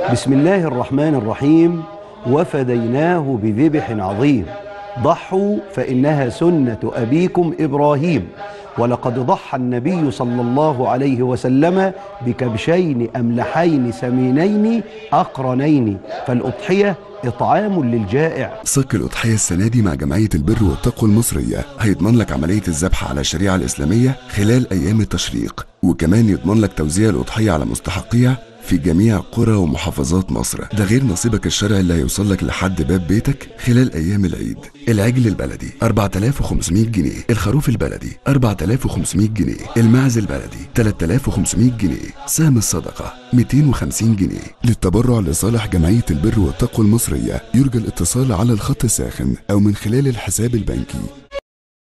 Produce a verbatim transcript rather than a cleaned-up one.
بسم الله الرحمن الرحيم. وفديناه بذبح عظيم. ضحوا فإنها سنة أبيكم إبراهيم. ولقد ضحى النبي صلى الله عليه وسلم بكبشين أملحين سمينين أقرنين، فالأضحية إطعام للجائع. صك الأضحية السنة دي مع جمعية البر والتقوى المصرية هيضمن لك عملية الذبح على الشريعة الإسلامية خلال أيام التشريق، وكمان يضمن لك توزيع الأضحية على مستحقيها في جميع قرى ومحافظات مصر، ده غير نصيبك الشرعي اللي هيوصل لك لحد باب بيتك خلال ايام العيد. العجل البلدي أربعة آلاف وخمسمائة جنيه، الخروف البلدي أربعة آلاف وخمسمائة جنيه، الماعز البلدي ثلاثة آلاف وخمسمائة جنيه، سهم الصدقة مئتين وخمسين جنيه. للتبرع لصالح جمعية البر والتقوى المصرية يرجى الاتصال على الخط الساخن او من خلال الحساب البنكي